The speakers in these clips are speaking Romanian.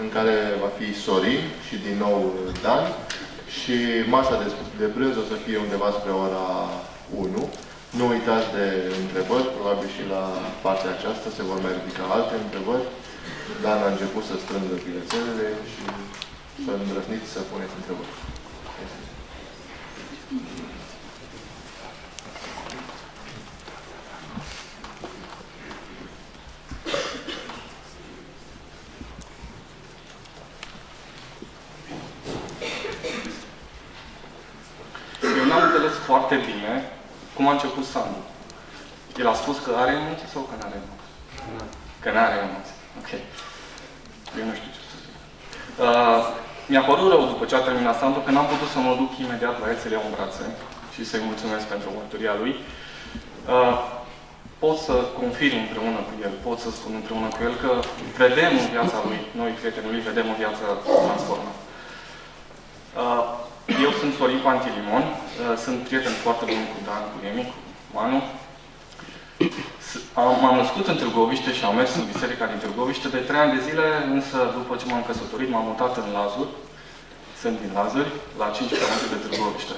în care va fi Sorin și din nou Dan. Și masa de prânz o să fie undeva spre ora 1. Nu uitați de întrebări, probabil și la partea aceasta se vor mai ridica alte întrebări. Dan a început să strângă bilețelele și să îndrăzniți să puneți întrebări. Eu n-am înțeles foarte bine cum a început Sandu. El a spus că are emoții sau că n-are emoții? Că n-are emoții. Ok. Eu nu știu ce să zic. Mi-a părut rău după ce a terminat Sandu că n-am putut să mă duc imediat la el să-l iau în brațe și să-i mulțumesc pentru mărturia lui. Pot să confirm împreună cu el, pot să spun împreună cu el că vedem în viața lui, noi prietenii lui, vedem o viață transformată. Eu sunt Sorin Pantilimon, sunt prieten foarte bun cu Dan, cu Emi, cu Manu. M-am născut în Târgoviște și am mers în biserica din Târgoviște de 3 ani de zile, însă după ce m-am căsătorit, m-am mutat în Lazur. Sunt din Lazuri, la 5 km de Târgoviște.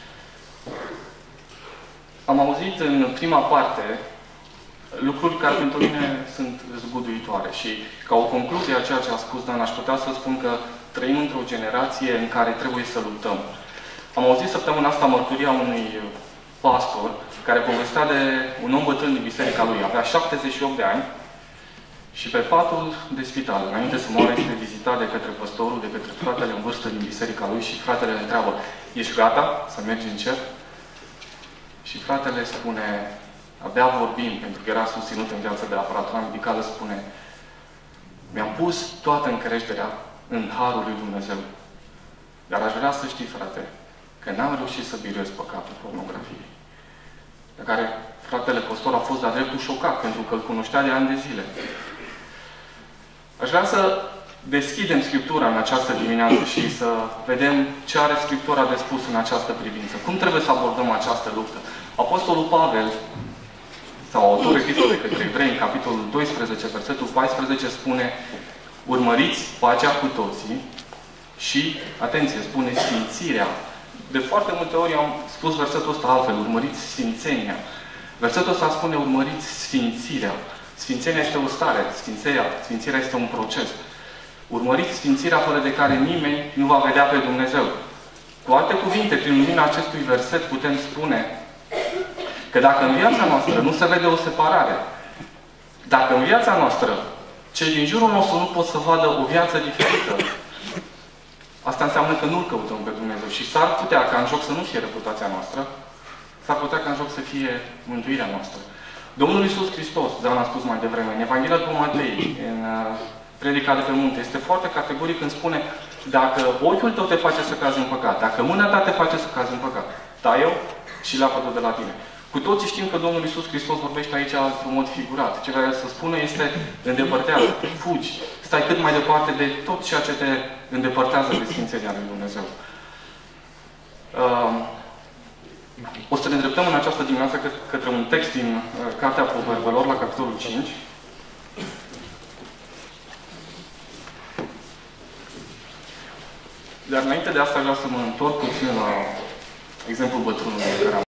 Am auzit în prima parte lucruri care pentru mine sunt zguduitoare și ca o concluzie a ceea ce a spus Dan, aș putea să spun că trăim într-o generație în care trebuie să luptăm. Am auzit săptămâna asta mărturia unui pastor care povestea de un om bătrân din biserica lui. Avea 78 de ani și pe patul de spital, înainte să moară, este vizitat de către păstorul, de către fratele în vârstă din biserica lui și fratele îl întreabă: ești gata să mergi în cer? Și fratele spune, abia vorbim, pentru că era susținut în viața de aparatura medicală, spune: mi-am pus toată încrederea în harul lui Dumnezeu. Dar aș vrea să știi, frate, că n-am reușit să biruiesc păcatul pornografiei. De care fratele păstor a fost de-a dreptul șocat, pentru că îl cunoștea de ani de zile. Aș vrea să deschidem Scriptura în această dimineață și să vedem ce are Scriptura de spus în această privință. Cum trebuie să abordăm această luptă? Apostolul Pavel, sau autorul epistolei către evrei, în capitolul 12, versetul 14, spune: urmăriți pacea cu toții și, atenție, spune sfințirea. De foarte multe ori am spus versetul ăsta altfel: urmăriți sfințenia. Versetul ăsta spune: urmăriți sfințirea. Sfințenia este o stare, sfințirea este un proces. Urmăriți sfințirea fără de care nimeni nu va vedea pe Dumnezeu. Cu alte cuvinte, prin lumina acestui verset putem spune că dacă în viața noastră nu se vede o separare, dacă în viața noastră cei din jurul nostru nu pot să vadă o viață diferită, asta înseamnă că nu-L căutăm pe Dumnezeu. Și s-ar putea ca în joc să nu fie reputația noastră, s-ar putea ca în joc să fie mântuirea noastră. Domnul Iisus Hristos, Dan a spus mai devreme, în Evanghelia după Matei, în Predica de pe munte, este foarte categoric când spune: dacă ochiul tău te face să cazi în păcat, dacă mâna ta te face să cazi în păcat, tai-o și leapă-te de la tine. Cu toții știm că Domnul Iisus Hristos vorbește aici într-un mod figurat. Ce vrea să spună este: îndepărtează, fugi, stai cât mai departe de tot ceea ce te îndepărtează de sfințenia lui Dumnezeu. O să ne îndreptăm în această dimineață către un text din Cartea Proverbelor, la capitolul 5. Dar înainte de asta vreau să mă întorc puțin la exemplul bătrânului care am